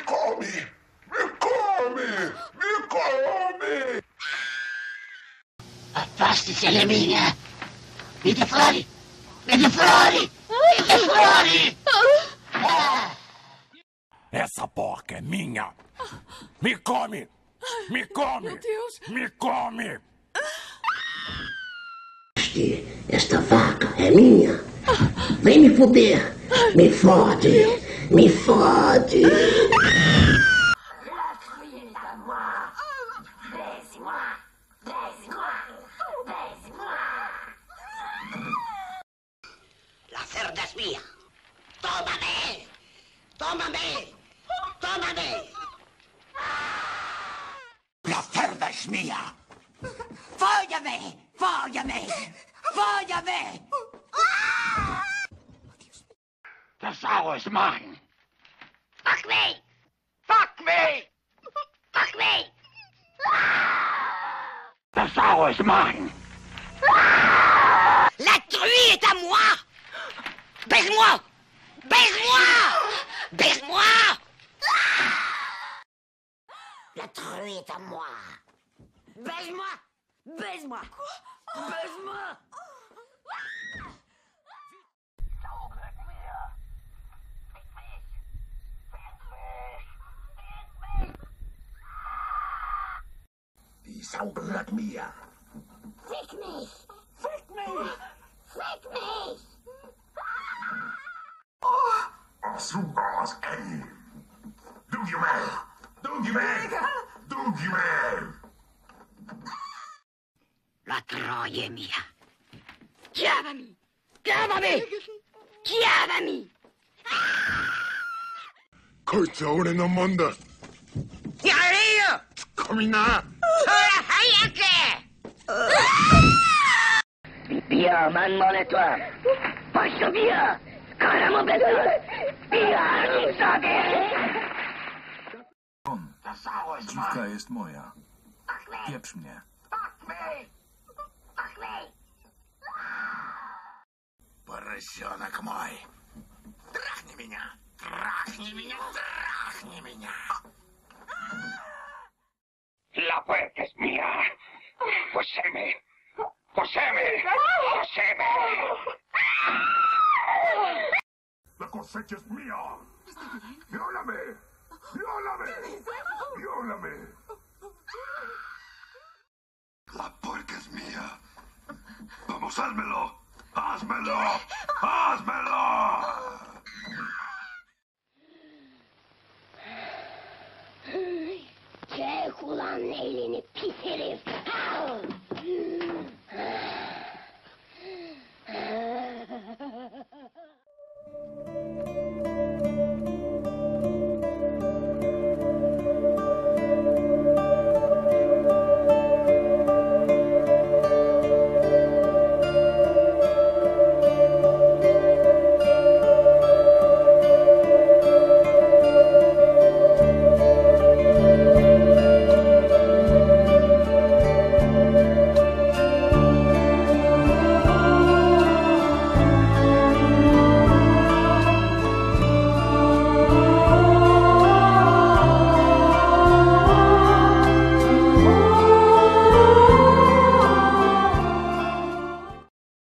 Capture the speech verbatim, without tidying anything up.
come! Me come! Me come! Affaste-se alle mine! Vite fuori! Vite fuori! Vite fuori! Essa porca é minha! Me come! Me come! Meu Deus! Me come! Esta vaca é minha! Vem me foder! Me fode! Me fode! La cerda es mía! Tómame! Tómame! Tómame! La cerda es mía! Fóllame! Fóllame! Fóllame! The sow is mine! Fuck me! Fuck me! Fuck me! The sow is mine! La truie est à moi! Baise-moi! Baise-moi! Baise-moi! La truie est à moi! Baise-moi! Baise-moi! Baise-moi! Die Sau gehört mir! Fick mich! Fick mich! Fick mich! Açúcar, ey! Doogie-me! Doogie-me! Doogie-me! La troia è mia! Chiamami! Chiamami! Chiamami! Koica俺のもんだ! Io! Kamina! Ora hayake! Viens, demande-toi. Passe bien. Caramba, bébé. Viens, sobie. The sow is Dziwka mine! jest moja. Pieprz mnie. Fuck me! Fuck me! Поросенок мой! Трахни меня! Трахни меня! Трахни меня! La puerta es mía! Poseme! Poseme! Poseme! La cosecha es mía! ¡Viólame! ¡Viólame! ¡Viólame! La puerca es mía! ¡Vamos, házmelo! ¡Házmelo! ¡Házmelo! Çek ulan elini pis herif. Al.